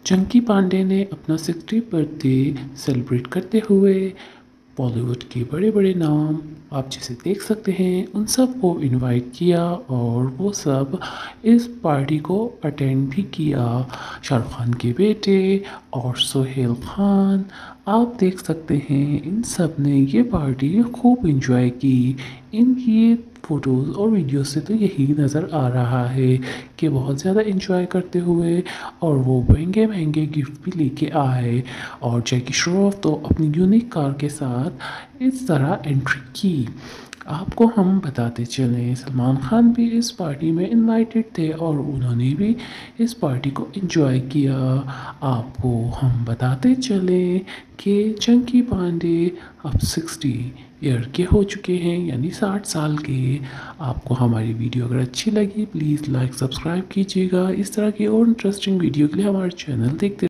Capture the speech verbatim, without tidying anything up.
चंकी पांडे ने अपना sixty birthday celebrate करते हुए बॉलीवुड के बड़े बड़े नाम आप जिसे देख सकते हैं उन सब को इनवाइट किया और वो सब इस पार्टी को अटेंड भी किया। शाहरुख खान के बेटे और सोहेल खान, आप देख सकते हैं इन सब ने ये पार्टी खूब इंजॉय की। इनकी फ़ोटोज़ और वीडियो से तो यही नज़र आ रहा है कि बहुत ज़्यादा इंजॉय करते हुए और वो महंगे महंगे गिफ्ट भी लेके आए। और जैकी श्रॉफ तो अपनी यूनिक कार के साथ इस तरह एंट्री की। आपको हम बताते चलें सलमान खान भी इस पार्टी में इनवाइटेड थे और उन्होंने भी इस पार्टी को एंजॉय किया। आपको हम बताते चलें कि चंकी पांडे अब सिक्सटी ईयर के हो चुके हैं यानी साठ साल के। आपको हमारी वीडियो अगर अच्छी लगी प्लीज़ लाइक सब्सक्राइब कीजिएगा। इस तरह की और इंटरेस्टिंग वीडियो के लिए हमारे चैनल देखते